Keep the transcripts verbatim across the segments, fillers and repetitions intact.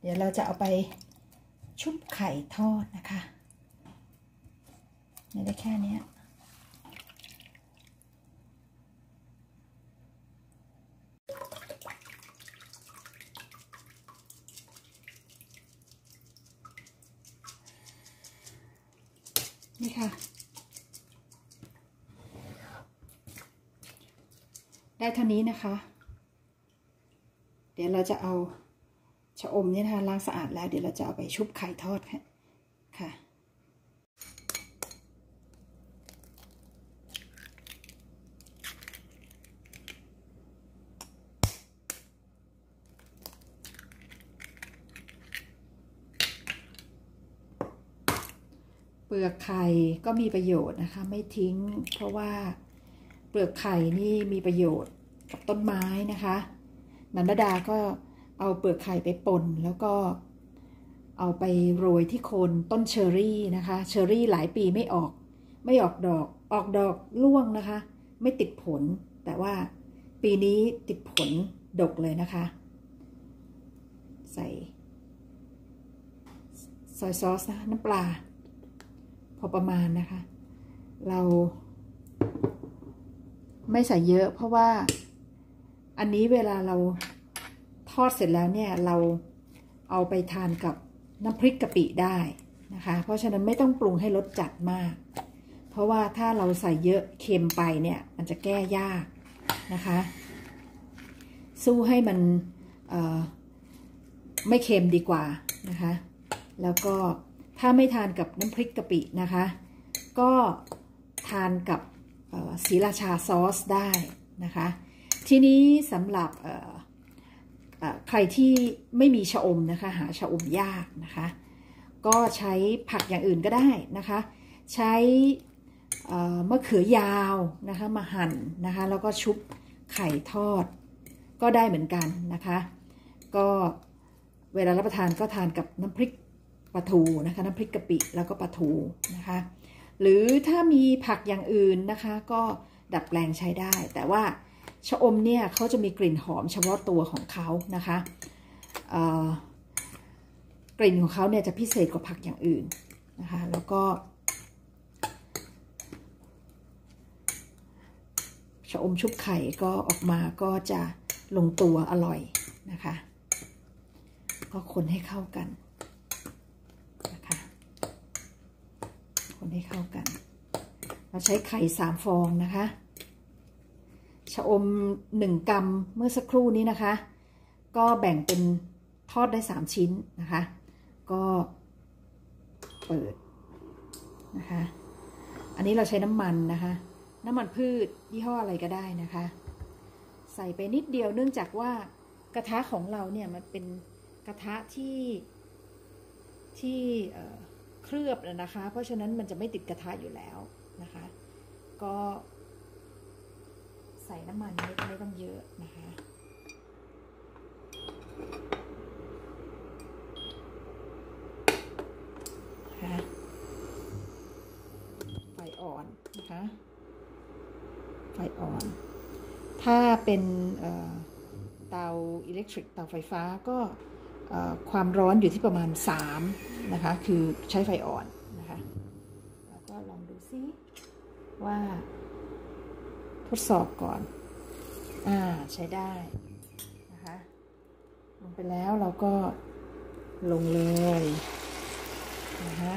เดี๋ยวเราจะเอาไปชุบไข่ทอดนะคะไม่ได้แค่นี้นี่ค่ะได้เท่านี้นะคะเดี๋ยวเราจะเอาชะอมเนี่ยนะคะล้างสะอาดแล้วเดี๋ยวเราจะเอาไปชุบไข่ทอดค่ะค่ะเปลือกไข่ก็มีประโยชน์นะคะไม่ทิ้งเพราะว่าเปลือกไข่นี่มีประโยชน์กับต้นไม้นะคะนันทดาก็เอาเปลือกไข่ไปป่นแล้วก็เอาไปโรยที่โคนต้นเชอร์รี่นะคะเชอร์รี่หลายปีไม่ออกไม่ออกดอกออกดอกร่วงนะคะไม่ติดผลแต่ว่าปีนี้ติดผลดกเลยนะคะใส่ซอยซอสนะน้ำปลาพอประมาณนะคะเราไม่ใส่เยอะเพราะว่าอันนี้เวลาเราทอดเสร็จแล้วเนี่ยเราเอาไปทานกับน้ำพริกกะปิได้นะคะเพราะฉะนั้นไม่ต้องปรุงให้รสจัดมากเพราะว่าถ้าเราใส่เยอะเค็มไปเนี่ยมันจะแก้ยากนะคะสู้ให้มันไม่เค็มดีกว่านะคะแล้วก็ถ้าไม่ทานกับน้ำพริกกะปินะคะก็ทานกับศรีราชาซอสได้นะคะทีนี้สำหรับใครที่ไม่มีชะอมนะคะหาชะอมยากนะคะก็ใช้ผักอย่างอื่นก็ได้นะคะใช้มะเขือยาวนะคะมาหั่นนะคะแล้วก็ชุบไข่ทอดก็ได้เหมือนกันนะคะก็เวลารับประทานก็ทานกับน้ำพริกปลาทูนะคะน้ำพริกกะปิแล้วก็ปลาทูนะคะหรือถ้ามีผักอย่างอื่นนะคะก็ดัดแปลงใช้ได้แต่ว่าชะอมเนี่ยเขาจะมีกลิ่นหอมเฉพาะตัวของเขานะคะกลิ่นของเขาเนี่ยจะพิเศษกว่าผักอย่างอื่นนะคะแล้วก็ชะอมชุบไข่ก็ออกมาก็จะลงตัวอร่อยนะคะก็คนให้เข้ากันนะคะคนให้เข้ากันเราใช้ไข่สามฟองนะคะชะอมหนึ่งกรัมเมื่อสักครู่นี้นะคะก็แบ่งเป็นทอดได้สามชิ้นนะคะก็เปิดนะคะอันนี้เราใช้น้ำมันนะคะน้ำมันพืชยี่ห้ออะไรก็ได้นะคะใส่ไปนิดเดียวเนื่องจากว่ากระทะของเราเนี่ยมันเป็นกระทะที่ที่เคลือบนะคะเพราะฉะนั้นมันจะไม่ติดกระทะอยู่แล้วนะคะก็ใส่น้ำมันไม่ไม่ต้องเยอะนะคะไฟอ่อนนะคะไฟอ่อนถ้าเป็นเตาอิเล็กทริกเตาไฟฟ้าก็ความร้อนอยู่ที่ประมาณสามนะคะคือใช้ไฟอ่อนนะคะแล้วก็ลองดูซิว่าทดสอบก่อนอ่าใช้ได้นะคะลงไปแล้วเราก็ลงเลยนะคะ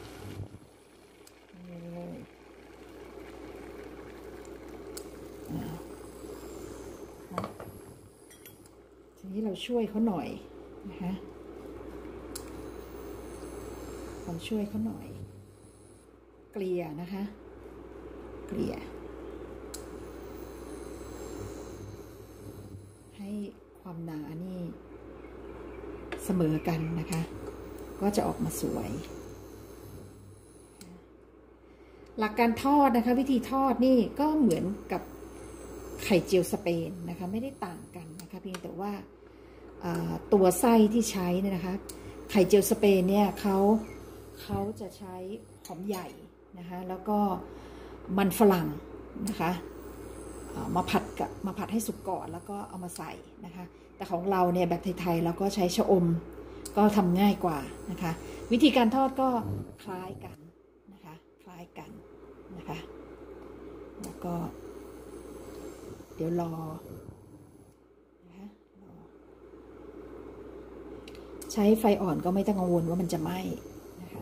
เลยทีนี้เราช่วยเขาหน่อยนะคะเราช่วยเขาหน่อยเกลี่ยนะคะเกลี่ยให้ความหนานี่เสมอกันนะคะก็จะออกมาสวยหลักการทอดนะคะวิธีทอดนี่ก็เหมือนกับไข่เจียวสเปนนะคะไม่ได้ต่างกันนะคะเพียงแต่ว่าตัวไส้ที่ใช้เนี่ยนะคะไข่เจียวสเปนเนี่ยเขาเขาจะใช้หอมใหญ่นะคะแล้วก็มันฝรั่งนะคะมาผัดกับมาผัดให้สุกก่อนแล้วก็เอามาใส่นะคะแต่ของเราเนี่ยแบบไทยๆเราก็ใช้ชะอมก็ทำง่ายกว่านะคะวิธีการทอดก็คล้ายกันนะคะคล้ายกันนะคะแล้วก็เดี๋ยวรอนะคะรอใช้ไฟอ่อนก็ไม่ต้องกังวลว่ามันจะไหม้นะคะ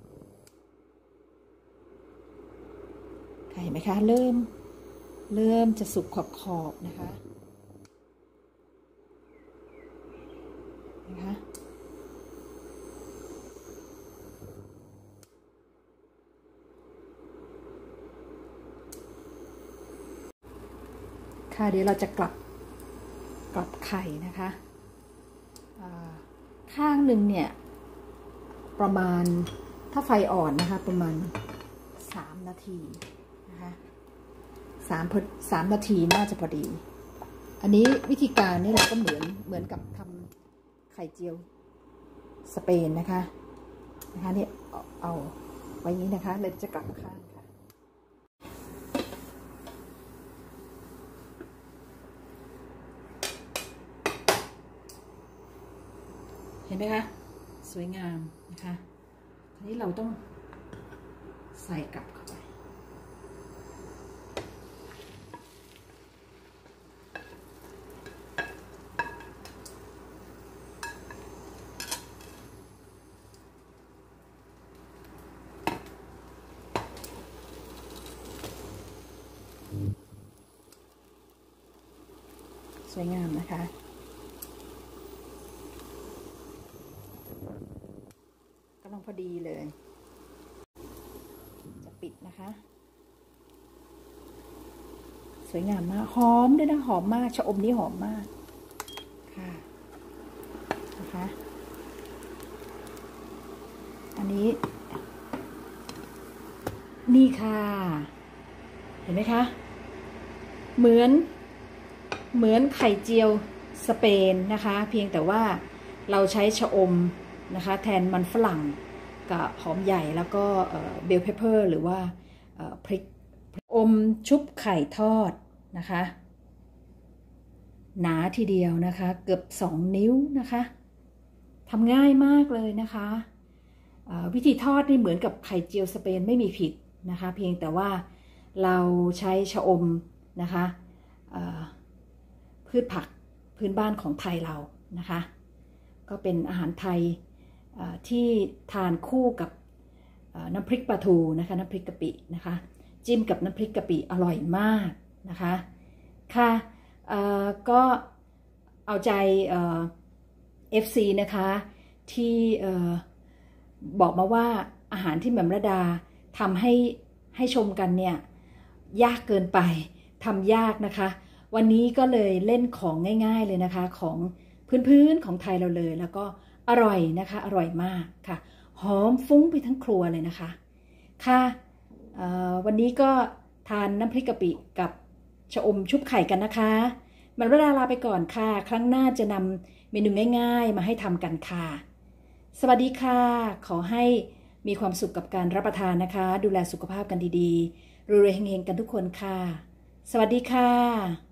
เห็นไหมคะเริ่มเริ่มจะสุกขอบๆนะคะนะคะค่ะเดี๋ยวเราจะกลับกลับไข่นะคะข้างหนึ่งเนี่ยประมาณถ้าไฟอ่อนนะคะประมาณสามนาทีนะคะสามสามนาทีน่าจะพอดีอันนี้วิธีการนี่เราก็เหมือนเหมือนกับทำไข่เจียวสเปนนะคะนะคะนี่เอาเอาไว้นี้นะคะเลยจะกลับข้างค่ะเห็นไหมคะสวยงามนะคะทีนี้เราต้องใส่กลับเข้าไปสวยงามนะคะกำลังพอดีเลยจะปิดนะคะสวยงามมากหอมด้วยนะหอมมากชะอมนี้หอมมากค่ะนะคะอันนี้นี่ค่ะเห็นไหมคะเหมือนเหมือนไข่เจียวสเปนนะคะเพียงแต่ว่าเราใช้ชะอมนะคะแทนมันฝรั่งกับหอมใหญ่แล้วก็เบลเพปเปอร์หรือว่าพริกอมชุบไข่ทอดนะคะหนาทีเดียวนะคะเกือบสองนิ้วนะคะทำง่ายมากเลยนะคะวิธีทอดนี่เหมือนกับไข่เจียวสเปนไม่มีผิดนะคะเพียงแต่ว่าเราใช้ชะอมนะคะพืชผักพื้นบ้านของไทยเรานะคะก็เป็นอาหารไทยที่ทานคู่กับน้ำพริกปลาทูนะคะน้ำพริกกะปินะคะจิ้มกับน้ำพริกกะปิอร่อยมากนะคะค่ะก็เอาใจ เอฟ ซี นะคะที่บอกมาว่าอาหารที่แหม่มระดาทำให้ให้ชมกันเนี่ยยากเกินไปทำยากนะคะวันนี้ก็เลยเล่นของง่ายๆเลยนะคะของพื้นๆของไทยเราเลยแล้วก็อร่อยนะคะอร่อยมากค่ะหอมฟุ้งไปทั้งครัวเลยนะคะค่ะวันนี้ก็ทานน้ำพริกกะปิกับชะอมชุบไข่กันนะคะแหม่มระดาลาไปก่อนค่ะครั้งหน้าจะนำเมนูง่ายๆมาให้ทำกันค่ะสวัสดีค่ะขอให้มีความสุขกับการรับประทานนะคะดูแลสุขภาพกันดีๆรวยๆเฮงๆกันทุกคนค่ะสวัสดีค่ะ